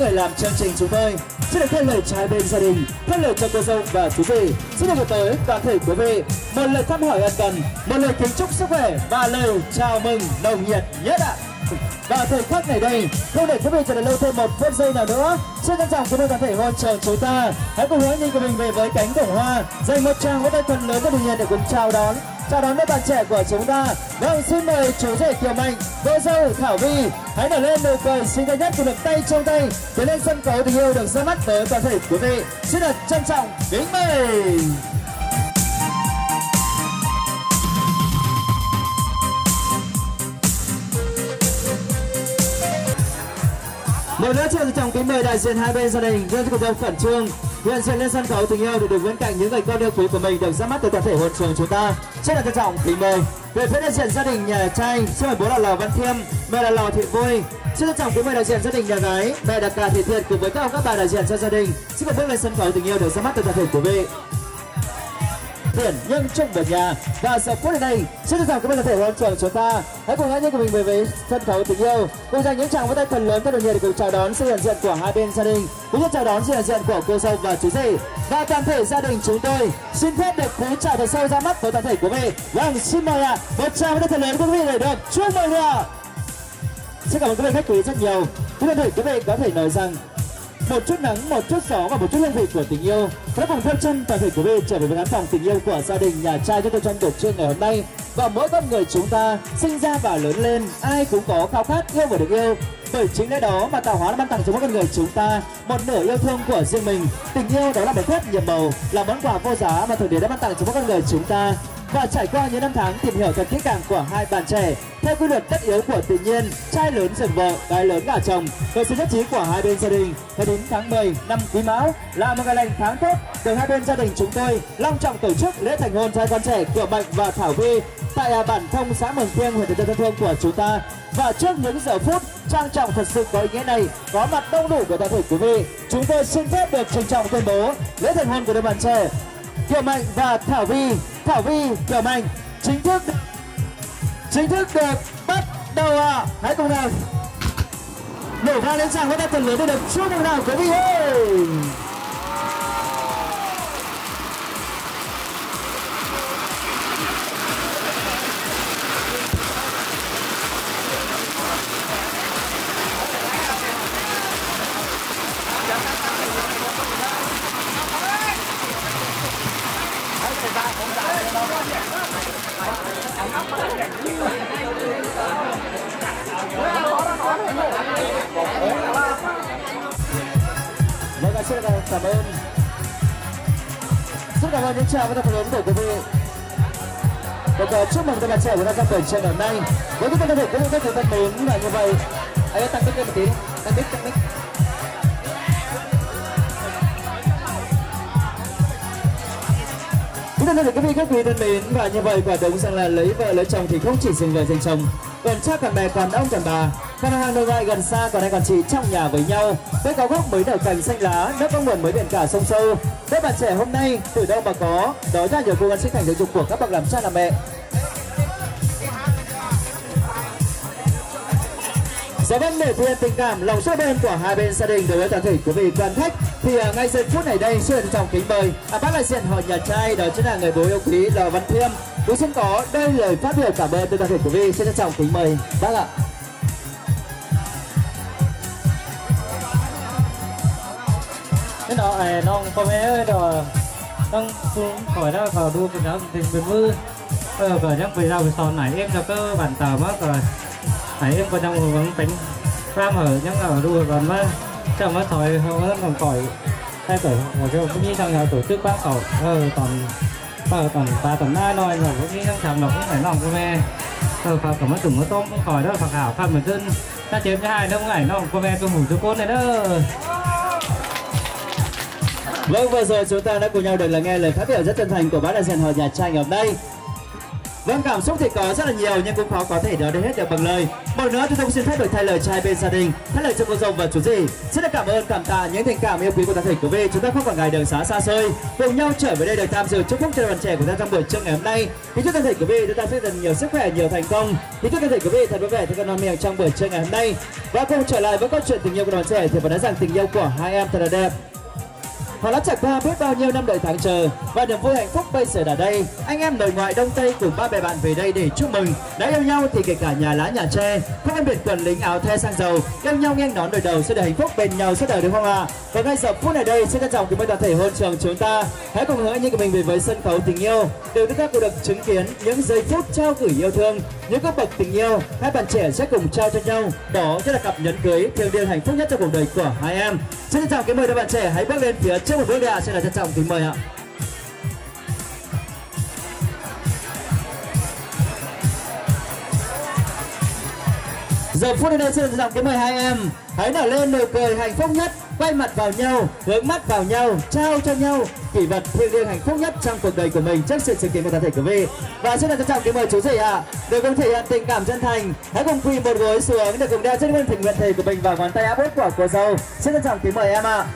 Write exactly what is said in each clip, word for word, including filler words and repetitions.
người làm chương trình chúng tôi xin được thay lời trai bên gia đình, thay lời cho cô dâu và chú rể xin được gửi tới toàn thể quý vị một lời thăm hỏi ân cần, một lời kính chúc sức khỏe và lời chào mừng nồng nhiệt nhất ạ. Và thời khắc ngày đây, không để quý vị chờ đợi lâu thêm một phút giây nào nữa, xin trân trọng kính mời toàn thể hôn trường chúng ta hãy cùng hướng nhìn của mình về với cánh cổng hoa, dành một tràng vỗ tay thật lớn cho bình nhiệt để cùng chào đón chào đón các bạn trẻ của chúng ta. Vâng, xin mời chú rể Kiều Mạnh, cô dâu Thảo Vi hãy nở lên nụ cười xinh đẹp nhất của được tay trong tay tiến lên sân khấu tình yêu được ra mắt tới toàn thể quý vị. Xin được trân trọng kính mời. Một nữa trân trọng kính mời đại diện hai bên gia đình dân cô dâu khẩn trương hiện diện lên sân khấu tình yêu để được bên cạnh những người con yêu quý của mình được ra mắt từ toàn thể hôn trường chúng ta. Rất là trân trọng kính mời về phía đại diện gia đình nhà trai, xin mời bố là Lò Văn Thiêm, mẹ là Lò Thị Vui. Xin trân trọng kính mời đại diện gia đình nhà gái, mẹ là Cà Thị Thiệt cùng với các ông các bà đại diện cho gia đình xin mời bước lên sân khấu tình yêu được ra mắt từ toàn thể quý vị. Tiền nhân chung một nhà và giờ phút này xin trân trọng các bạn thể hôn trường chúng ta hãy cùng hãy nhớ của mình về với sân khấu tình yêu cùng dành những tràng vỗ tay thật lớn cho đội nhiệt để cùng chào đón sự hiện diện của hai bên gia đình cũng như chào đón sự hiện diện của cô dâu và chú rể và toàn thể gia đình chúng tôi xin phép được cú chào thật sâu ra mắt với toàn thể quý vị. Vâng, xin mời ạ, một tràng vỗ tay thật lớn quý vị để được chúc mừng ạ. Xin cảm ơn quý vị khách quý rất nhiều. Quý vị quý vị có thể nói rằng một chút nắng, một chút gió và một chút hương vị của tình yêu đã cùng theo chân toàn thể quý vị trở về với khán phòng tình yêu của gia đình nhà trai chúng tôi trong buổi trưa ngày hôm nay. Và mỗi con người chúng ta sinh ra và lớn lên ai cũng có khao khát yêu và được yêu, bởi chính lẽ đó mà tạo hóa đã ban tặng cho mỗi con người chúng ta một nửa yêu thương của riêng mình. Tình yêu đó là một phép nhiệm màu, là món quà vô giá mà thượng đế đã ban tặng cho mỗi con người chúng ta. Và trải qua những năm tháng tìm hiểu thật kỹ càng của hai bạn trẻ theo quy luật tất yếu của tự nhiên, trai lớn dần vợ, gái lớn gả chồng, với sự nhất trí của hai bên gia đình, theo đến tháng mười năm Quý Mão là một ngày lành tháng tốt, từ hai bên gia đình chúng tôi long trọng tổ chức lễ thành hôn cho hai con trẻ Kiều Mạnh và Thảo Vi tại bản Thông, xã Mường Khương, huyện Tân Thương của chúng ta. Và trước những giờ phút trang trọng thật sự có ý nghĩa này, có mặt đông đủ của toàn thể quý vị, chúng tôi xin phép được trân trọng tuyên bố lễ thành hôn của đôi bạn trẻ Kiều Mạnh và Thảo Vi, Thảo Vi, Kiều Mạnh chính thức chính thức được bắt đầu ạ. À. Hãy cùng nào nổ vang lên tràng vỗ tay thật lớn để được chúc mừng nào quý vị ơi. Vâng, xin cảm ơn rất cảm ơn những chào và thật lớn của quý vị. Được chúc mừng các bạn trẻ của ta trong buổi trưa ngày hôm nay với những thân thể quý vị rất thân mến là như vậy. Hãy tăng mic lên một tí, tăng mic, tăng mic. Chúng ta được quý vị khách quý thân mến, và như vậy quả đúng rằng là lấy vợ lấy chồng thì không chỉ dừng vợ dành chồng, còn cha còn mẹ còn ông còn bà, còn hàng đầu lại gần xa còn anh còn chị trong nhà với nhau. Với cao gốc mới nở cành xanh lá, nước có nguồn mới biển cả sông sâu. Các bạn trẻ hôm nay từ đâu mà có, đó là nhờ cố gắng sinh thành giáo dục của các bậc làm cha làm mẹ. Dạ vâng, để thể hiện tình cảm lòng sát bên của hai bên gia đình đối với toàn thể quý vị quan khách thì uh, ngay giây phút này đây xin trọng kính mời à, bác đại diện họ nhà trai, đó chính là người bố yêu quý Lò Văn Thiêm, cũng xin có đây lời phát biểu cảm ơn từ toàn thể quý vị. Xin trân trọng kính mời bác ạ. Cái đó này nó có bé rồi đang xuống khỏi đó vào đua cái đó thì mình mưa ở ở trong về rau về sòn này em là cơ bản tờ mất rồi này em còn trong vẫn tính ram ở những ở đua còn mà trong nó thôi không còn còi hai tuổi một cái cũng như trong nhà tổ chức bác cậu ờ còn ờ còn ba tuần nay nói rồi cũng như trong chồng nó cũng phải lòng cô mẹ ờ phật cả mất từng nó tôm cũng khỏi đó phật hảo phật mình dân ta chém cái hai đông ngày nó cô mẹ tôi ngủ cho cốt này đó. Vâng, vừa rồi chúng ta đã cùng nhau được là nghe lời phát biểu rất chân thành của bác đại diện họ nhà trai ngày hôm nay. Vâng, cảm xúc thì có rất là nhiều nhưng cũng khó có thể nói đến hết được bằng lời. Một nữa chúng tôi xin phép được thay lời cho hai bên gia đình, thay lời cho cô dâu và chú rể. Rất là cảm ơn, cảm tạ những tình cảm yêu quý của toàn thể quý vị. Chúng ta không quản ngại đường xá xa xôi, cùng nhau trở về đây để tham dự chúc phúc cho đoàn trẻ của ta trong buổi trưa ngày hôm nay. Kính chúc toàn thể quý vị chúng ta sẽ dần nhiều sức khỏe, nhiều thành công. Kính chúc toàn thể quý vị thật vui vẻ, thật ngon miệng trong buổi trưa ngày hôm nay. Và cùng trở lại với câu chuyện tình yêu của đoàn trẻ thì phải nói rằng tình yêu của hai em thật là đẹp. Họ đã trải qua biết bao nhiêu năm đợi tháng chờ và niềm vui hạnh phúc bây giờ đã đây. Anh em nội ngoại đông tây cùng ba bè bạn về đây để chúc mừng. Đã yêu nhau thì kể cả nhà lá nhà tre, không phân biệt quần lính áo the sang giàu, yêu nhau nghiêng nón đời đầu sẽ được hạnh phúc bên nhau suốt đời, đúng không ạ? Và ngay giờ phút này đây xin trân trọng kính mời toàn thể hôn trường chúng ta hãy cùng hướng anh của mình về với sân khấu tình yêu, để chúng ta cùng được chứng kiến những giây phút trao gửi yêu thương, những cấp bậc tình yêu hai bạn trẻ sẽ cùng trao cho nhau. Đó chính là cặp nhẫn cưới thiêng liêng hạnh phúc nhất trong cuộc đời của hai em. Xin trân trọng kính mời các bạn trẻ hãy bước lên phía trước một bước ạ. Xin là trân trọng kính mời ạ. Giờ phút này xin trân trọng kính mời hai em hãy nở lên nụ cười hạnh phúc nhất, quay mặt vào nhau, hướng mắt vào nhau, trao cho nhau kỷ vật thiêng liêng hạnh phúc nhất trong cuộc đời của mình trước sự chứng kiến của toàn thể quý vị. Và xin trân trọng kính mời chú rể ạ, để cùng thể hiện tình cảm chân thành, hãy cùng quỳ một gối xuống để cùng đeo trên nguyên thỉnh nguyện thề của mình vào ngón tay áp út của cô dâu. Xin trân trọng kính mời em ạ.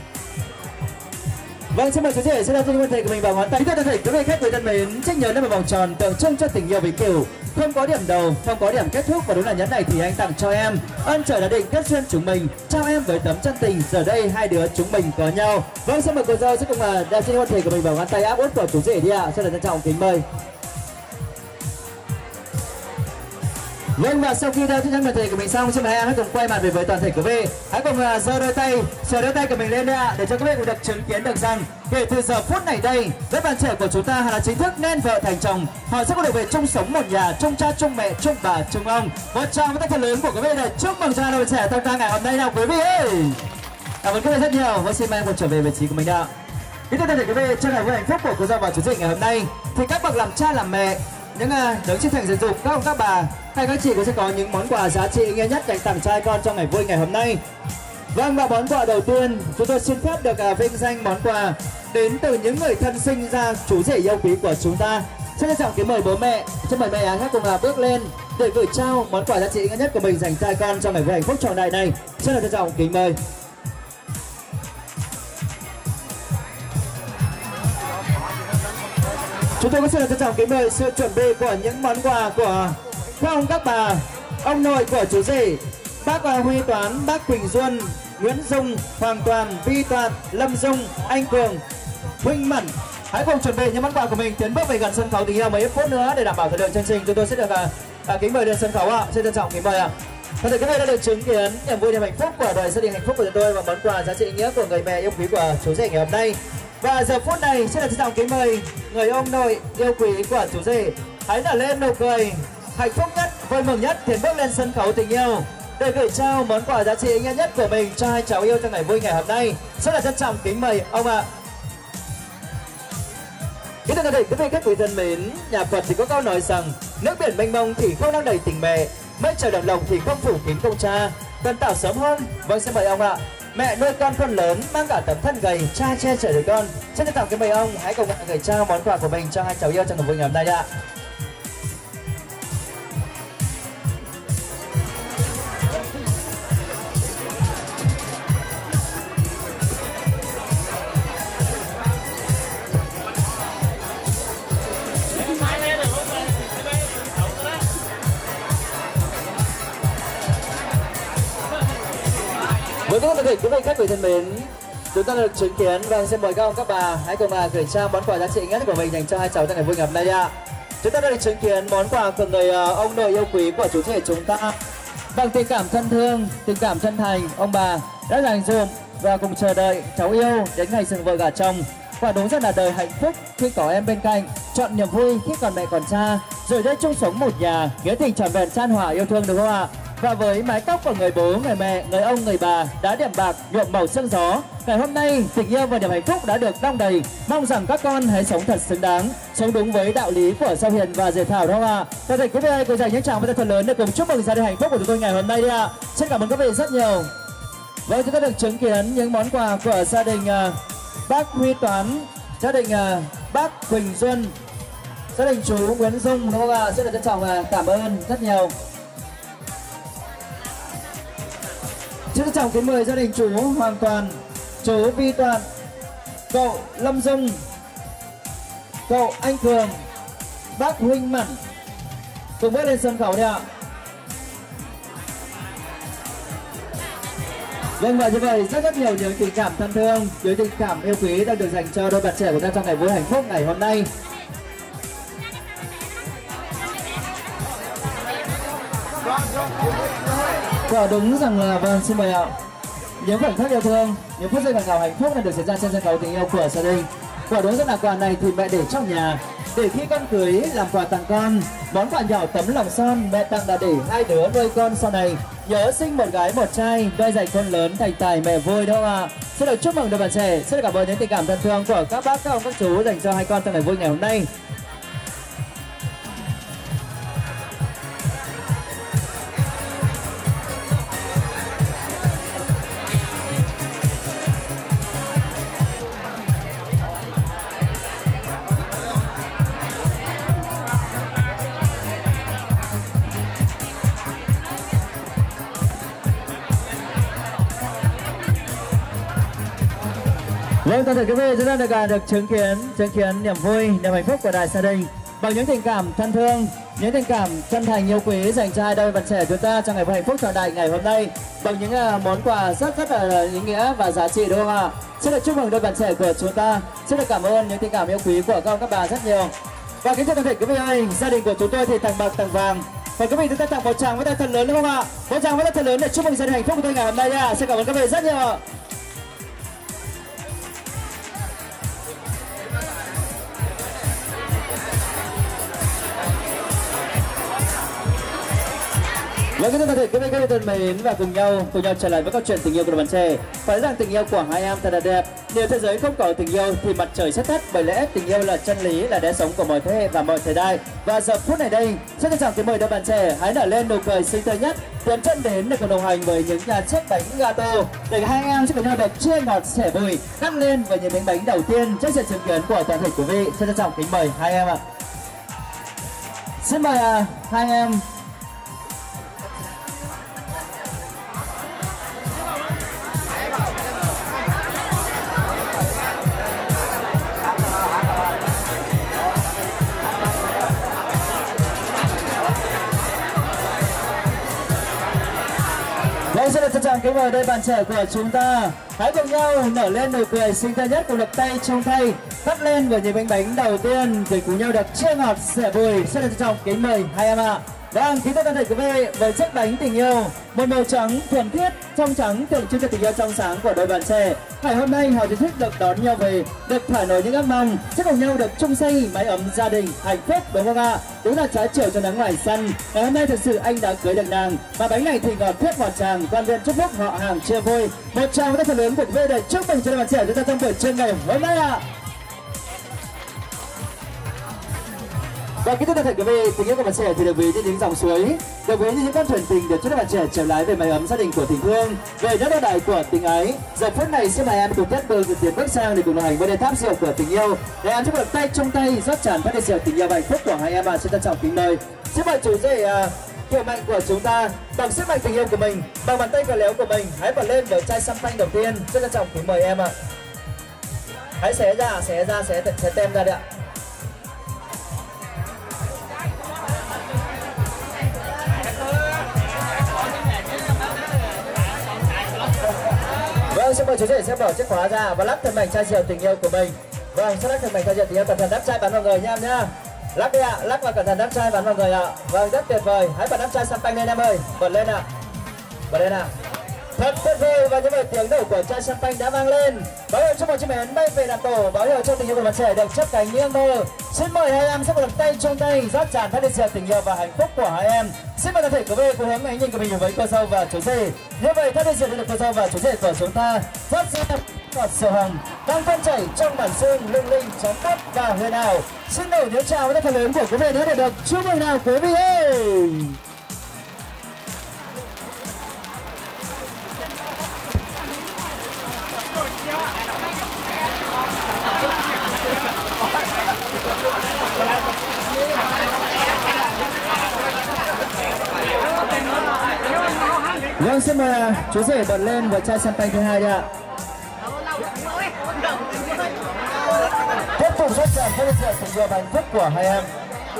Vâng, xin mời chú rể sẽ đeo trên nguyên thề của mình vào ngón tay. Kính thưa toàn thể quý vị khách quý thân mến, trách nhớ là một vòng tròn tượng trưng cho tình yêu vĩnh cửu, không có điểm đầu, không có điểm kết thúc, và đúng là nhẫn này thì anh tặng cho em. Ơn trời đã định kết duyên chúng mình, trao em với tấm chân tình, giờ đây hai đứa chúng mình có nhau. Vâng, xin mời cô dâu sẽ cùng là đeo trên nguyên thề của mình vào ngón tay áp út của chú rể đi ạ. Xin là trân trọng kính mời. Vâng, và sau khi đeo chiếc nhẫn thề của mình xong, xin mời em hãy cùng quay mặt về với toàn thể quý vị. Hãy cùng giơ đôi tay, sờ đôi tay của mình lên đây ạ, để cho quý vị cùng được chứng kiến được rằng kể từ giờ phút này đây, với bạn trẻ của chúng ta là chính thức nên vợ thành chồng. Họ sẽ có được về chung sống một nhà, chung cha, chung mẹ, chung bà, chung ông. Một tràng với tay thật lớn của quý vị để chúc mừng cho hai đôi trẻ trong ngày hôm nay nào quý vị ơi. Cảm ơn quý vị rất nhiều. Và xin mời em cùng trở về vị trí của mình ạ. Kính thưa toàn thể quý vị, trong ngày vui hạnh phúc của cô dâu và chú rể ngày hôm nay, thì các bậc làm cha làm mẹ, những uh, đấng chân thành giáo dục các ông các bà hay các chị cũng sẽ có những món quà giá trị ý nghĩa nhất dành tặng trai con trong ngày vui ngày hôm nay. Vâng, và món quà đầu tiên chúng tôi xin phép được uh, vinh danh món quà đến từ những người thân sinh ra chú rể yêu quý của chúng ta. Xin trân trọng kính mời bố mẹ, xin mời mẹ hãy cùng uh, bước lên để gửi trao món quà giá trị ý nghĩa nhất của mình dành trai con trong ngày vui hạnh phúc trọn đời này. Xin trân trọng kính mời. Chúng tôi có xin trân trọng kính mời sự chuẩn bị của những món quà của các ông các bà, ông nội của chú rể, bác Huy Toán, bác Quỳnh Duân, Nguyễn Dung, Hoàng Toàn, Vi Toàn, Lâm Dung, Anh Cường, Huỳnh Mẫn. Hãy cùng chuẩn bị những món quà của mình tiến bước về gần sân khấu tình yêu mấy phút nữa để đảm bảo thời lượng chương trình. Chúng tôi sẽ được à, à, kính mời lên sân khấu ạ. Xin trân trọng kính mời ạ. Và thì các bạn đã được chứng kiến niềm vui niềm hạnh phúc của đời gia đình hạnh phúc của chúng tôi và món quà giá trị ý nghĩa của người mẹ yêu quý của chú rể ngày hôm nay. Và giờ phút này sẽ là trân trọng kính mời người ông nội yêu quý của chú rể hãy nở lên nụ cười hạnh phúc nhất, vui mừng nhất tiến bước lên sân khấu tình yêu để gửi trao món quà giá trị ý nghĩa nhất của mình cho hai cháu yêu trong ngày vui ngày hôm nay. Rất là trân trọng kính mời ông ạ. Kính thưa quý vị, quý vị khách quý thân mến, nhà Phật thì có câu nói rằng nước biển mênh mông thì không đang đầy tình mẹ, mây trời đồng lộc thì không phủ kín công cha. Cần tảo sớm hơn. Vâng, xin mời ông ạ. Mẹ nuôi con con lớn, mang cả tấm thân gầy, cha che chở đời con. Xin trân trọng kính mời ông hãy cùng gửi trao món quà của mình cho hai cháu yêu trong ngày vui ngày hôm nay ạ. Với các quý vị, quý vị khách quý thân mến, chúng ta được chứng kiến. Vâng, xin mời các ông các bà hãy cùng à, gửi trao món quà giá trị ý nghĩa của mình dành cho hai cháu trong ngày vui ngày hôm nay ạ. Chúng ta đã được chứng kiến món quà của người uh, ông nội yêu quý của chú rể chúng ta. Bằng tình cảm thân thương, tình cảm chân thành, ông bà đã dành dụm và cùng chờ đợi cháu yêu đến ngày dựng vợ gả chồng. Quả đúng rất là đời hạnh phúc khi có em bên cạnh, chọn niềm vui khi còn mẹ còn cha, rồi đây chung sống một nhà, nghĩa tình trọn vẹn chan hòa yêu thương, đúng không ạ? Và với mái tóc của người bố, người mẹ, người ông, người bà đã điểm bạc nhuộm màu sương gió, ngày hôm nay tình yêu và niềm hạnh phúc đã được đong đầy. Mong rằng các con hãy sống thật xứng đáng, sống đúng với đạo lý của Sao Hiền và Diệp Thảo, đúng không ạ? Và thầy quý vị hãy cùng dành những tràng pháo thật lớn để cùng chúc mừng gia đình hạnh phúc của chúng tôi ngày hôm nay đi ạ. Xin cảm ơn quý vị rất nhiều. Vâng, chúng ta được chứng kiến những món quà của gia đình uh, bác Huy Toán, gia đình uh, bác Quỳnh Duân, Gia đình chú Nguyễn Dung đúng không ạ? Rất là trân trọng và cảm ơn rất nhiều. Xin trân trọng kính mời gia đình chú Hoàng Toàn, chú Vi Toàn, cậu Lâm Dung, cậu Anh Cường, bác Huỳnh Mẫn cùng bước lên sân khấu đi ạ. Vâng, và như vậy rất rất nhiều những tình cảm thân thương, những tình cảm yêu quý đang được dành cho đôi bạn trẻ của ta trong ngày vui hạnh phúc ngày hôm nay. Quả đúng rằng là vâng, xin mời ạ. Những khoảnh khắc yêu thương, những phút giây ngọt ngào hạnh phúc đang được diễn ra trên sân khấu tình yêu của gia đình. Quả đúng rất là quà này thì mẹ để trong nhà, để khi con cưới làm quà tặng con. Món quà nhỏ tấm lòng son mẹ tặng là để hai đứa nuôi con sau này nhớ sinh một gái một trai, nuôi dạy con lớn thành tài mẹ vui đâu ạ. À. Xin được chúc mừng đôi bạn trẻ, xin được cảm ơn những tình cảm thân thương của các bác, các ông, các chú dành cho hai con trong ngày vui ngày hôm nay. Vâng, toàn thể quý vị chúng ta được được chứng kiến chứng kiến niềm vui, niềm hạnh phúc của đại gia đình bằng những tình cảm thân thương, những tình cảm chân thành yêu quý dành cho hai đôi bạn trẻ chúng ta trong ngày vui hạnh phúc trọn đại ngày hôm nay bằng những uh, món quà rất rất là ý nghĩa và giá trị đúng không ạ? Xin được chúc mừng đôi bạn trẻ của chúng ta, xin được cảm ơn những tình cảm yêu quý của các ông các bà rất nhiều. Và kính thưa toàn thể quý vị ơi, gia đình của chúng tôi thì tặng bạc tặng vàng. Và quý vị chúng ta tặng một tràng với tay thật lớn đúng không ạ? Một tràng với tay thật lớn để chúc mừng gia đình hạnh phúc của tôi ngày hôm nay nha. Xin cảm ơn quý vị rất nhiều ạ. Vâng, kính thưa toàn thể quý vị các thân mến, và cùng nhau cùng nhau trở lại với câu chuyện tình yêu của đôi bạn trẻ. Phải rằng tình yêu của hai em thật là đẹp. Nếu thế giới không có tình yêu thì mặt trời sẽ tắt, bởi lẽ tình yêu là chân lý, là đế sống của mọi thế hệ và mọi thời đại. Và giờ phút này đây, xin trân trọng kính mời đôi bạn trẻ hãy nở lên nụ cười xinh tươi nhất, tiến chân đến để cùng đồng hành với những nhà chiếc bánh gato để hai em sẽ cùng nhau được chia ngọt sẻ bùi cắt lên với những miếng bánh đầu tiên trước sự chứng kiến của toàn thể quý vị. Xin trân trọng kính mời hai em ạ. Xin mời à, hai em. Vâng, xin được trân trọng kính mời đôi bạn trẻ của chúng ta hãy cùng nhau nở lên nụ cười xinh tươi nhất, cùng lực tay trong tay cắt lên với những bánh bánh đầu tiên để cùng nhau được chia ngọt sẻ bùi. Xin được trân trọng kính mời hai em ạ. Vâng, kính thưa toàn thể quý vị, với chiếc bánh tình yêu một màu trắng thuần khiết trong trắng tượng trưng cho tình yêu trong sáng của đôi bạn trẻ, ngày hôm nay họ chính thức được đón nhau về, được thỏa nổi những ước mong, sẽ cùng nhau được chung xây mái ấm gia đình hạnh phúc đúng không ạ? Đúng là trái chiều cho nắng ngoài xanh. Ngày hôm nay thực sự anh đã cưới được nàng, và bánh này thì ngọt thiết ngọt tràng, quan viên chúc phúc họ hàng chia vui. Một tràng với thật lớn của quý vị để chúc mừng cho đôi bạn trẻ chúng ta trong buổi trưa ngày hôm nay ạ. Và kính thưa toàn thể quý vị, tình yêu của bạn trẻ thì được ví như những dòng suối, được ví như những con thuyền tình để cho các bạn trẻ trở lái về mái ấm gia đình của tình thương, về đất đai đại của tình ái. Giờ phút này xin mời em cùng tiếp tục tiến bước sang để cùng đồng hành với đền tháp rượu của tình yêu, để em chúc được tay trong tay rót tràn phát đền rượu tình yêu và hạnh phúc của hai em ạ. Xin trân trọng kính mời. Xin mời chủ rể uh, kiểu mạnh của chúng ta bằng sức mạnh tình yêu của mình, bằng bàn tay cờ léo của mình, hãy bật lên với chai champagne đầu tiên. Xin trân trọng kính mời em ạ. Hãy xé ra, xé ra, xé xé tem ra đấy ạ. Vâng, xin mời chú rể sẽ bỏ chiếc khóa ra và lắc thật mạnh chai rượu tình yêu của mình. Vâng, sẽ lắc thật mạnh chai rượu tình yêu, cẩn thận đắp chai bắn vào người nha em nhá. Lắc đi ạ, lắc và cẩn thận đắp chai bắn vào người ạ. Vâng, rất tuyệt vời. Hãy bật đắp chai champagne lên em ơi. Bật lên ạ. Bật lên ạ. Thật tuyệt vời, và như vậy tiếng nổ của chai champagne đã vang lên, báo hiệu cho một chiếc bánh bay về làm tổ, báo hiệu cho tình yêu của bạn trẻ được chấp cánh như mơ. Xin mời hai em sẽ một tay trong tay rót tràn phát đền rượu tình yêu và hạnh phúc của hai em. Xin mời toàn thể quý vị cùng hướng ánh nhìn của mình với cô dâu và chú rể. Như vậy phát đền rượu được cô dâu và chú rể của chúng ta rót ra ngọt sầu hồng đang tuôn chảy trong bản xương lung linh chóng tấp và huyền ảo. Xin nổi tiếng chào với thật lớn của quý vị nữa để được chúc mừng nào quý vị ơi. Vâng, xin mời chú rể bật lên và chai champagne thứ hai đi ạ. Tiếp tục rất chạm với sự tình yêu hạnh phúc của hai em.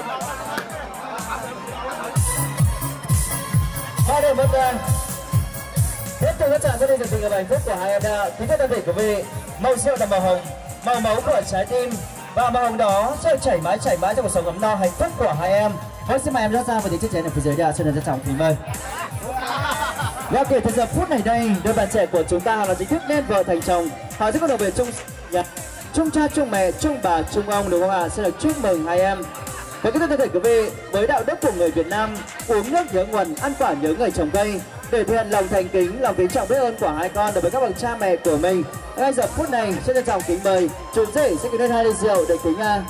Hai đôi mất ra. Tiếp tục rất chạm với sự tình yêu hạnh phúc của hai em đã. Kính thưa toàn thể quý vị, màu rượu là màu hồng, màu máu của trái tim và màu hồng đó sẽ chảy mãi chảy mãi trong cuộc sống ấm no hạnh phúc của hai em. Vâng, xin mời em rót ra và những chiếc chén ở phía dưới đã. Xin được trân trọng kính mời. Và kể từ giờ phút này đây, đôi bạn trẻ của chúng ta là chính thức nên vợ thành chồng. Họ sẽ có đầu về chung nhà, chung cha, chung mẹ, chung bà, chung ông, đúng không ạ? Sẽ được chúc mừng hai em. Và kính thưa toàn thể quý vị, với đạo đức của người Việt Nam, uống nước nhớ nguồn, ăn quả nhớ người trồng cây, để thể hiện lòng thành kính, lòng kính trọng biết ơn của hai con đối với các bậc cha mẹ của mình. Ngay giờ phút này, xin trân trọng kính mời chú rể sẽ kính lên hai ly rượu để kính a.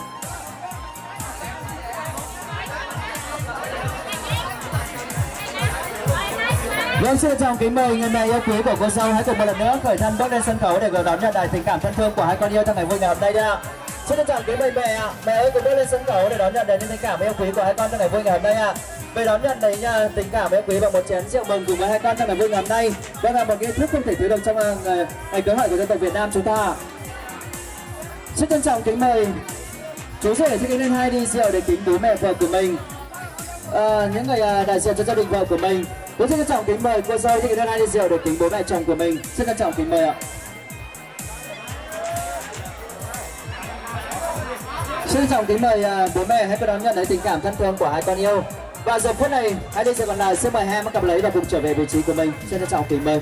Vâng, xin chào kính mời người mẹ yêu quý của cô dâu hãy cùng một lần nữa khởi thân bước lên sân khấu để gửi đón nhận đại tình cảm thân thương của hai con yêu trong ngày vui ngày hôm nay ạ. Xin chào kính mời mẹ ạ, mẹ ơi cùng bước lên sân khấu để đón nhận đầy tình cảm yêu quý của hai con trong ngày vui ngày hôm nay ạ. Về đón nhận đầy nha tình cảm yêu quý bằng một chén rượu mừng cùng với hai con trong ngày vui ngày hôm nay. Vâng, là một nghi thức không thể thiếu được trong ngày cưới hỏi của dân tộc Việt Nam chúng ta. Xin trân trọng kính mời chú rể sẽ kính lên hai ly rượu để kính bố mẹ vợ của mình, à, những người đại diện cho gia đình vợ của mình. Tôi xin trân trọng kính mời cô dâu sẽ kính hai ly rượu để kính bố mẹ chồng của mình. Xin trân trọng kính mời ạ. Xin trân trọng kính mời uh, bố mẹ hãy có đón nhận lấy tình cảm thân thương của hai con yêu. Và giờ phút này hai ly rượu còn lại xin mời hai em cầm lấy và cùng trở về vị trí của mình. Xin trân trọng kính mời.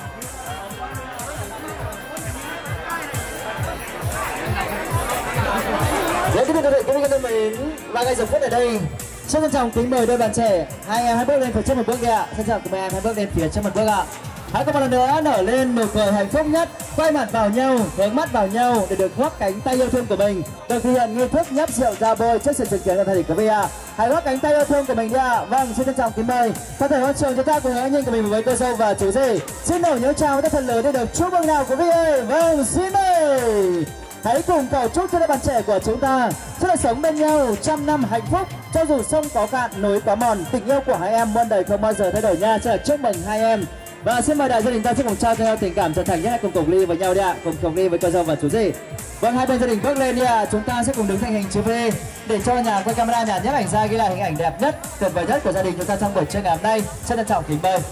Để kính thưa quý vị, kính thưa mình và ngay giờ phút ở đây, xin trân trọng kính mời đôi bạn trẻ, hai em hãy bước lên phía trước một bước đi ạ. Xin chào các em hãy bước lên phía trước một bước ạ. Hãy có một lần nữa nở lên nụ cười hạnh phúc nhất, quay mặt vào nhau, hướng mắt vào nhau để được khoác cánh tay yêu thương của mình, được thực hiện nghi thức nhấp rượu ra bôi trước sự chứng kiến của thầy quý vị ạ. Hãy khoác cánh tay yêu thương của mình đi ạ. Vâng, xin trân trọng kính mời toàn thể hội trường chúng ta cùng hãy nhìn của mình với cô dâu và chú rể. Xin nổi nhớ chào rất thân lớn để được chúc mừng nào quý vị ơi. Vâng, xin mời. Hãy cùng cầu chúc cho đôi bạn trẻ của chúng ta sẽ được sống bên nhau trăm năm hạnh phúc, cho dù sông có cạn núi có mòn, tình yêu của hai em muôn đời không bao giờ thay đổi nha. Sẽ được chúc mừng hai em. Và xin mời đại gia đình ta sẽ cùng trao cho tình cảm chân thành nhất, cùng cùng ly với nhau đi ạ, cùng cùng ly với cô dâu và chú rể. Vâng, hai bên gia đình bước lên đi ạ. Chúng ta sẽ cùng đứng thành hình chữ V để cho nhà quay camera nhà nhấp ảnh ra ghi lại hình ảnh đẹp nhất, tuyệt vời nhất của gia đình chúng ta trong buổi trưa ngày hôm nay. Xin trân trọng kính mời.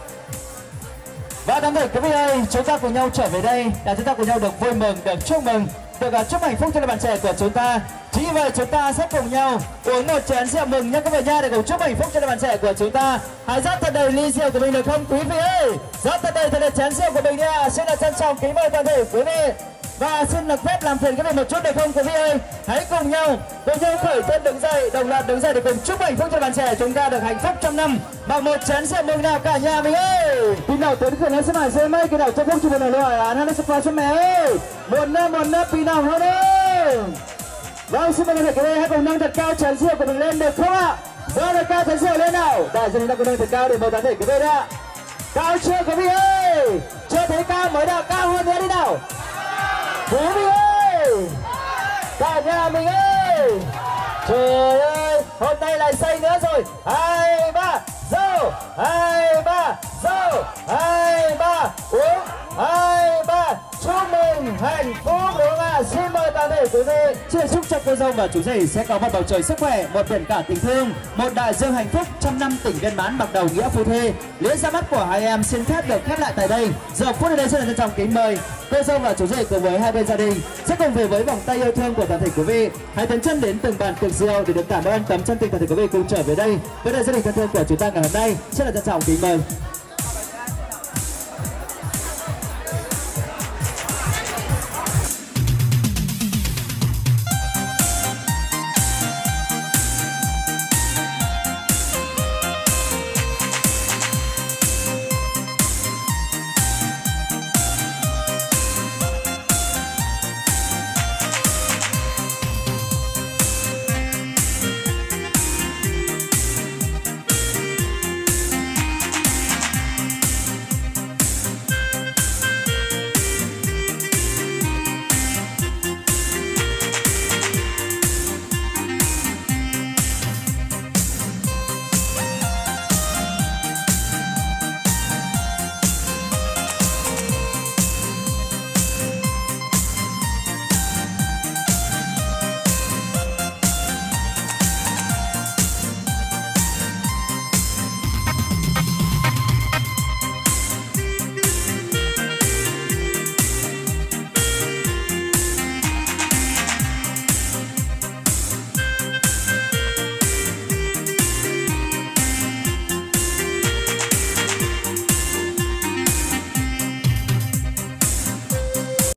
Và toàn thể quý vị ơi, chúng ta cùng nhau trở về đây để chúng ta cùng nhau được vui mừng, được chúc mừng, được chúc hạnh phúc cho các bạn trẻ của chúng ta. Chính vì vậy chúng ta sẽ cùng nhau uống một chén rượu mừng nhé các bạn nha, để cùng chúc hạnh phúc cho các bạn trẻ của chúng ta. Hãy rót thật đầy ly rượu của mình được không quý vị ơi? Rót thật đầy thật đầy chén rượu của mình nha. Xin được trân trọng kính mời toàn thể quý vị. Và xin được phép làm phiền các vị một chút được không quý vị ơi? Hãy cùng nhau cùng nhau khởi thân đứng dậy, đồng loạt đứng dậy để cùng chúc hạnh phúc cho bạn trẻ chúng ta được hạnh phúc trăm năm bằng một chén rượu mừng nào cả nhà mình ơi. Pin nào tới khởi lên xem mày xem mấy cái đầu cho phúc cho mình rồi à, nó sẽ cho mẹ ơi. Một năm một năm pin nào hơn ơi. Vâng, xin mời các vị hãy cùng nâng thật cao chén rượu của mình lên được không ạ? Vâng, thật cao chén rượu lên nào. Đại diện chúng ta cùng nâng thật cao để mời toàn thể quý vị ạ. Cao chưa quý vị ơi? Chưa thấy cao mới nào, cao hơn nữa đi nào. Quý vị ơi, cả nhà mình ơi, trời ơi, hôm nay lại say nữa rồi. Hai ba dâu, hai ba dâu, hai ba uống, hai ba chúc mừng hạnh phúc đúng không ạ? Xin mời toàn thể quý vị. Xin chúc cho cô dâu và chú rể sẽ có một bầu trời sức khỏe, một biển cả tình thương, một đại dương hạnh phúc, trăm năm tình viên mãn bạc đầu nghĩa phu thê. Lễ ra mắt của hai em xin phép được khép lại tại đây. Giờ phút này xin được trân trọng kính mời cô dâu và chú rể cùng với hai bên gia đình sẽ cùng về với vòng tay yêu thương của toàn thể quý vị. Hãy tiến chân đến từng bàn tiệc rượu để được cảm ơn tấm chân tình toàn thể quý vị cùng trở về đây với đại gia đình thân thương của chúng ta ngày hôm nay. Xin được trân trọng kính mời.